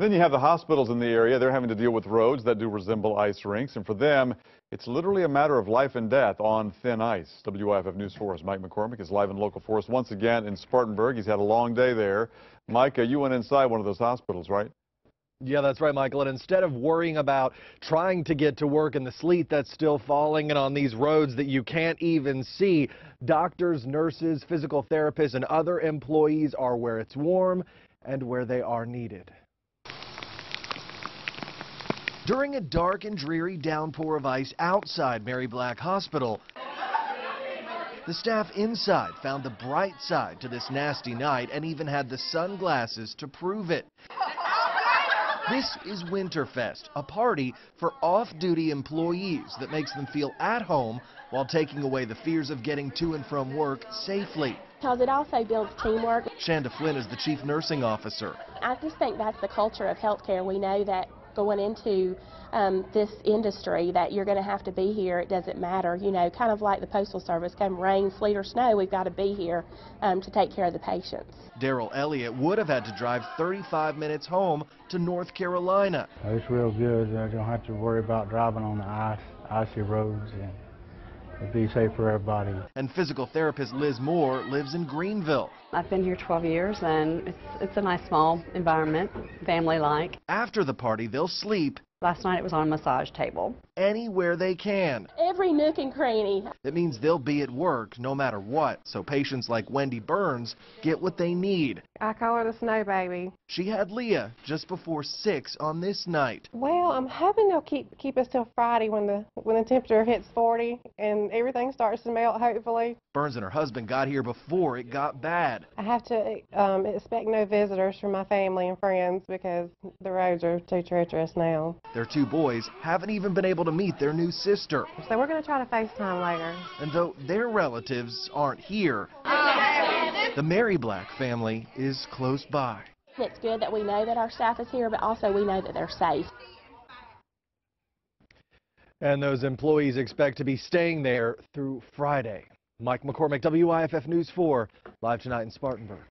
Then you have the hospitals in the area. They're having to deal with roads that do resemble ice rinks, and for them, it's literally a matter of life and death on thin ice. WYFF News 4's Mike McCormick is live and local for us once again in Spartanburg. He's had a long day there. Mike, you went inside one of those hospitals, right? Yeah, that's right, Michael. And instead of worrying about trying to get to work in the sleet that's still falling and on these roads that you can't even see, doctors, nurses, physical therapists, and other employees are where it's warm and where they are needed. During a dark and dreary downpour of ice outside Mary Black Hospital, the staff inside found the bright side to this nasty night and even had the sunglasses to prove it. This is Winterfest, a party for off-duty employees that makes them feel at home while taking away the fears of getting to and from work safely. Because it also builds teamwork. Shanda Flynn is the chief nursing officer. I just think that's the culture of healthcare. We know that going into this industry that you're going to have to be here. It doesn't matter, you know, kind of like the Postal Service. Come rain, sleet, or snow, we've got to be here to take care of the patients. Daryl Elliott would have had to drive 35 minutes home to North Carolina. It's real good. I don't have to worry about driving on the icy roads, and it'll be safe for everybody. And physical therapist Liz Moore lives in Greenville. I've been here 12 years, and it's a nice small environment, family-like. After the party, they'll sleep. Last night it was on a massage table. Anywhere they can. Every nook and cranny. That means they'll be at work no matter what, so patients like Wendy Burns get what they need. I call her the snow baby. She had Leah just before 6 on this night. Well, I'm hoping they'll keep us till Friday when the temperature hits 40 and everything starts to melt, hopefully. Burns and her husband got here before it got bad. I have to expect no visitors from my family and friends because the roads are too treacherous now. Their two boys haven't even been able to meet their new sister. So we're going to try to FaceTime later. And though their relatives aren't here, the Mary Black family is close by. It's good that we know that our staff is here, but also we know that they're safe. And those employees expect to be staying there through Friday. Mike McCormick, WYFF News 4, live tonight in Spartanburg.